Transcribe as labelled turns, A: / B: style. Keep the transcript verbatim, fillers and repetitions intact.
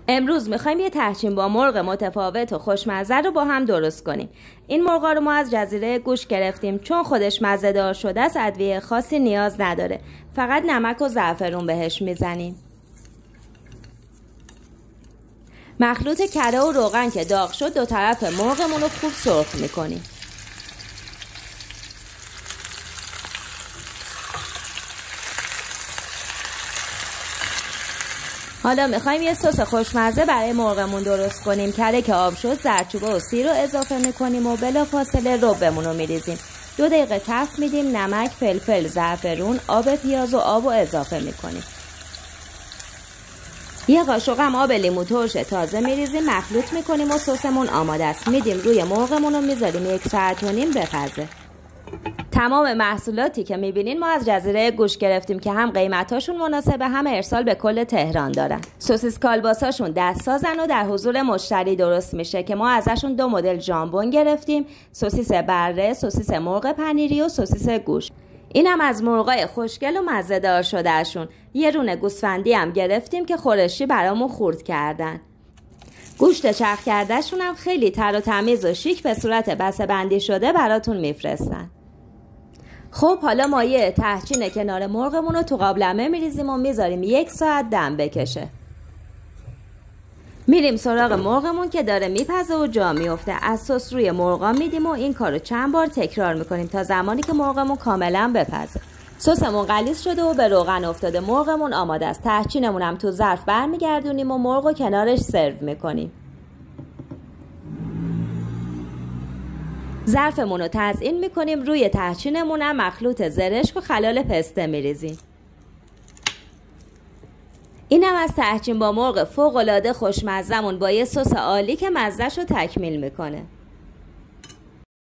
A: امروز میخوایم یه تحچین با مرغ متفاوت و خوشمزه رو با هم درست کنیم. این مرغا رو ما از جزیره گوش گرفتیم چون خودش مزه‌دار شده است، ادویه خاصی نیاز نداره، فقط نمک و زعفرون بهش میزنیم. مخلوط کره و روغن که داغ شد دو طرف مرغمون رو خوب سرخ میکنیم. حالا میخوایم یه سس خوشمزه برای مرغمون درست کنیم. کره که آب شد زردچوبه و سیر رو اضافه میکنیم و بلافاصله ربمون رو میریزیم. دو دقیقه تفت میدیم. نمک، فلفل، زعفرون، آب پیاز و آب رو اضافه میکنیم. یه قاشق هم آب لیمو ترش تازه میریزیم، مخلوط میکنیم و سسمون آماده است. میدیم روی مرغمون و میذاریم یک ساعت و نیم بپزه. تمام محصولاتی که میبینین ما از جزیره گوش گرفتیم که هم قیمتاشون مناسبه هم ارسال به کل تهران دارن. سوسیس کالباساشون دست سازن و در حضور مشتری درست میشه که ما ازشون دو مدل ژامبون گرفتیم، سوسیس بره، سوسیس مرغ پنیری و سوسیس گوش. این هم از مرغای خوشگل و مزه‌دار شدهشون. یه رونه گوسفندی هم گرفتیم که خورشی برامون خورد کردن. گوشت چرخ کردهشون هم خیلی تر و تمیز و شیک به صورت بسته بندی شده براتون میفرستن. خب حالا مایه تحچین کنار مرغمون رو تو قابلمه میریزیم و میذاریم یک ساعت دم بکشه. میریم سراغ مرغمون که داره میپزه و جا میفته. از سس روی مرغا میدیم و این کارو چند بار تکرار میکنیم تا زمانی که مرغمون کاملا بپزه. سسمون غلیظ شده و به روغن افتاده. مرغمون آماده است. تحچینمون هم تو ظرف برمیگردونیم و مرغو کنارش سرو میکنیم. ظرفمون رو تزیین میکنیم. روی تحچینمون هم مخلوط زرشک و خلال پسته میریزیم. این هم از تحچین با مرغ فوق العاده خوشمزه‌مون با یه سس عالی که مزه‌شو تکمیل میکنه.